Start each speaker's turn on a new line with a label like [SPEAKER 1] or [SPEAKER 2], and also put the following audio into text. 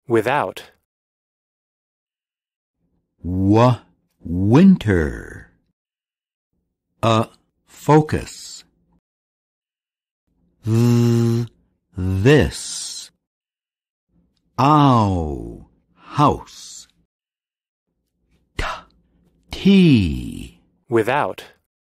[SPEAKER 1] without.
[SPEAKER 2] Winter. Focus. This. Ow, house. Tea.
[SPEAKER 1] Without.